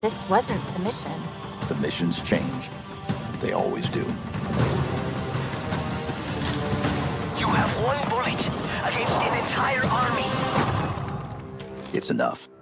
This wasn't the mission. The missions change. They always do. You have one bullet against an entire army. It's enough.